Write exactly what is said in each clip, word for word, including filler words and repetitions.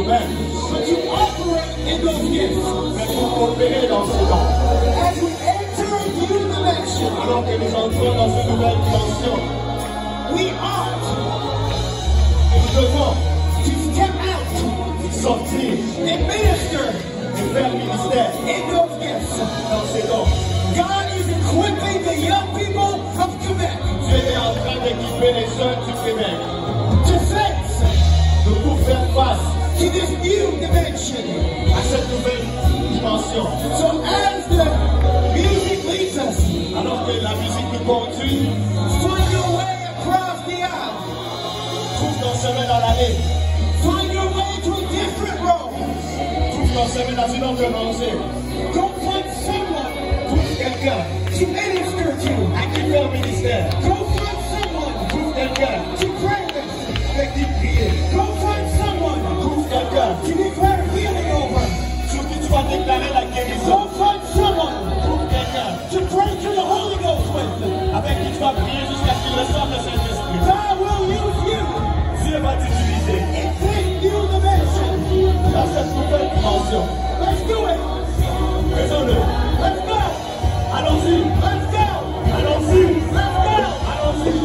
Amen. But to operate in those gifts. Mais pour opérer dans ce temps. As we enter a new dimension. Alors que nous entrons dans une nouvelle dimension. We ought. Nous devons to step out. Sortir. And minister. Et faire ministère. In those gifts. Dans ces dons. God is equipping the young people of Quebec. Dieu est en train d'équiper les jeunes du Québec. To face. De pour faire face. To this new dimension. À cette nouvelle dimension. So as the music leads us. Alors que la musique nous conduit. Find your way across the aisle. Trouve ton chemin dans l'allée. Find your way to a different road. Trouve ton chemin dans une autre rangée. Go find someone. Trouve quelqu'un. To minister to. À qui faire ministère. Go find someone. Trouve quelqu'un. To pray with. Avec qui prier. Go find someone. Trouve quelqu'un. To declare healing over. Sur qui tu vas déclarer la guérison. Go find someone. Trouve quelqu'un. To pray to the Holy Ghost with. Avec qui tu vas prier jusqu'à ce qu'il reçoive le Saint-Esprit. God will use you. Dieu va t'utiliser. In this new dimension. Dans cette nouvelle dimension. Let's do it. Faisons-le. Let's go. Allons-y. Let's go. Allons-y. Let's go. Allons-y.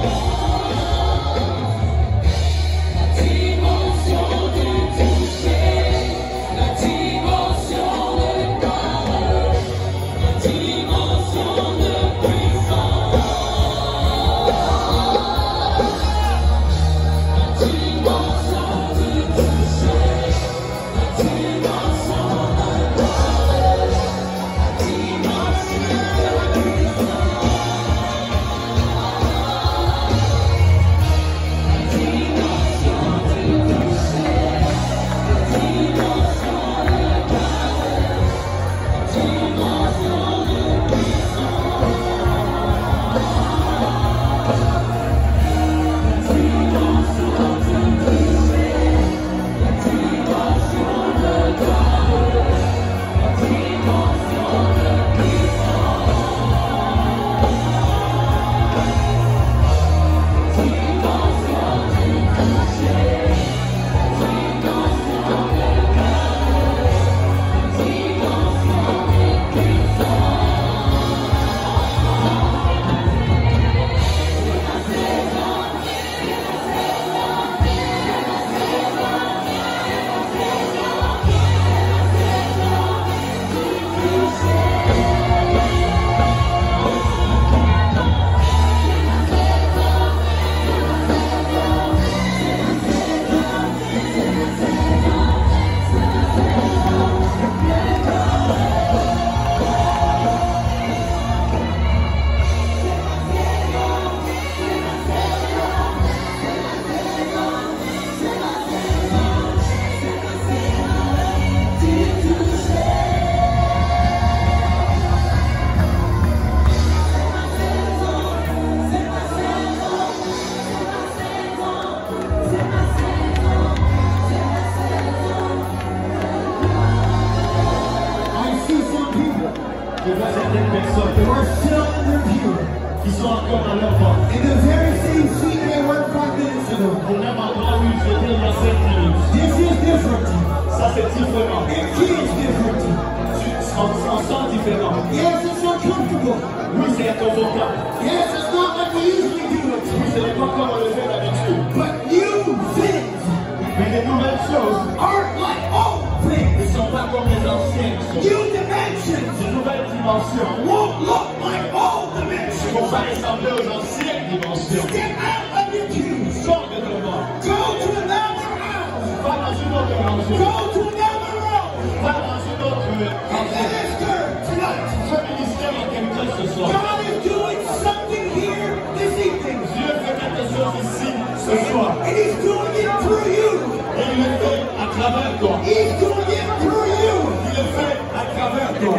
Je vois certaines personnes who are still in their pew. qui sont encore dans leur banc. In the very same seat they were five minutes ago. Au même endroit où ils étaient il y a cinq minutes. This is different. Ça c'est différent. It is different. Tu on sent différent. Yes, it's not comfortable. Oui, c'est inconfortable. Yes, it's not like we usually do it. Oui, ce n'est pas comme on le fait d'habitude. But new things Mais les nouvelles choses aren't like old things. ne sont pas comme les anciennes choses. New dimensions Ces nouvelles dimensions won't look like old ne dimensions. vont pas ressembler aux anciennes dimensions. Get out of your pews. Sors de ton banc. Go to another house. Va dans une autre rangée. Go to another row. Va dans une autre And rangée. minister tonight. Fais ministère à quelqu'un ce soir. God is doing something here this evening. Dieu fait quelque chose ici ce soir. And He's doing it through you. Et il le fait à travers toi. He's doing it through you. Il le fait à travers toi.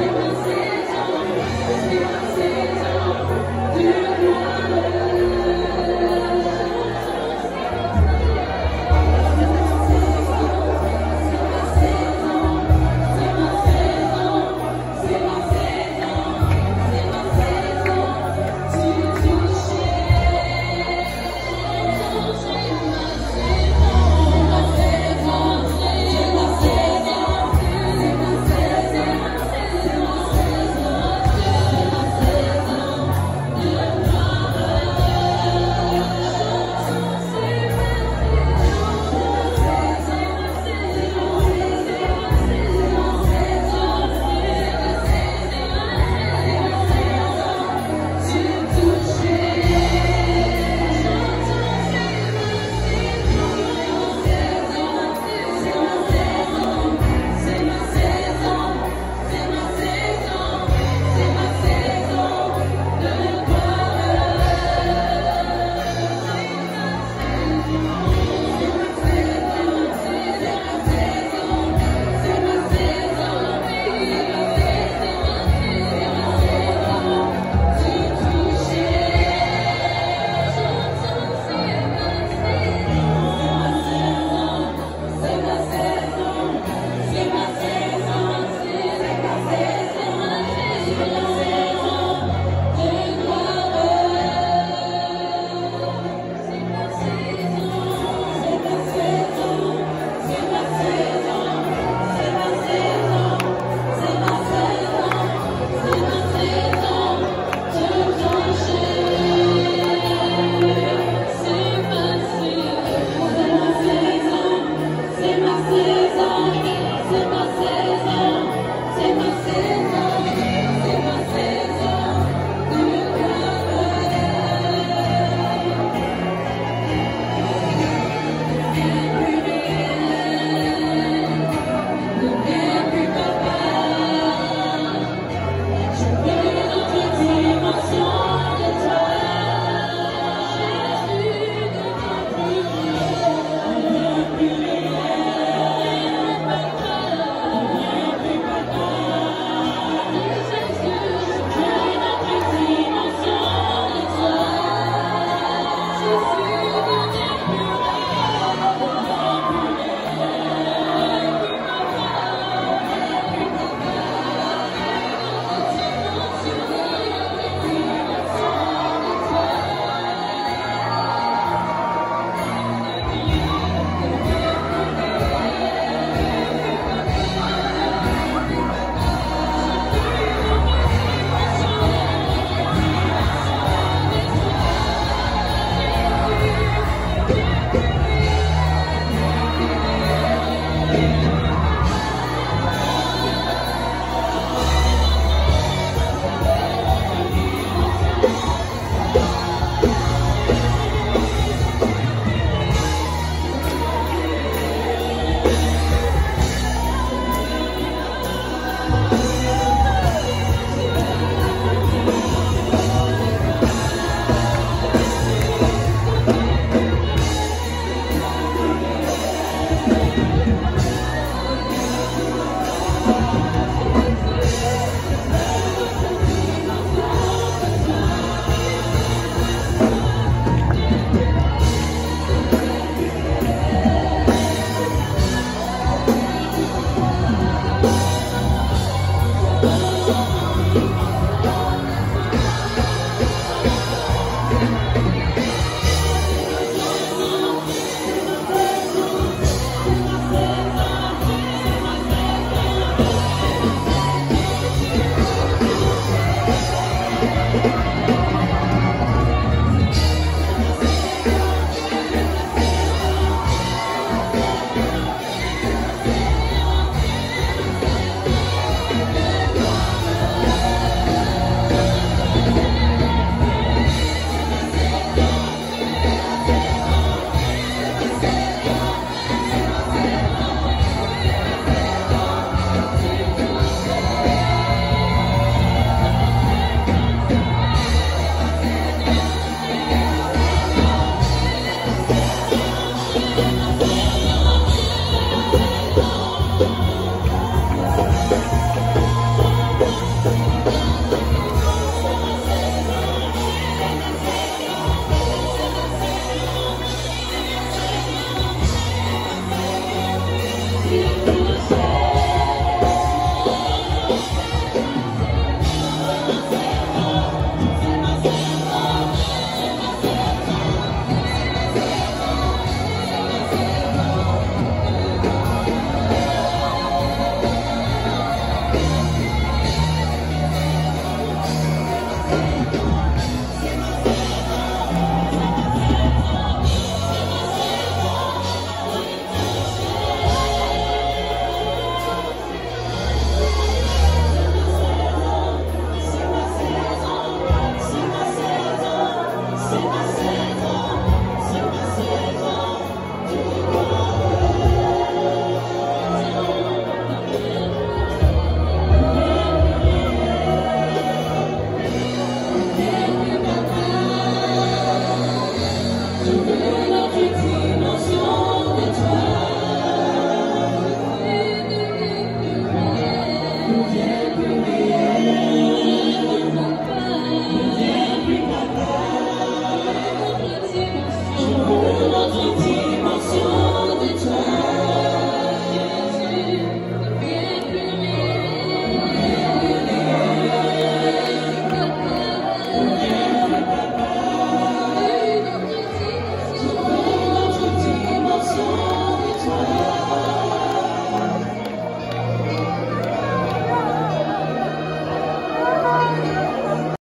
Thank you.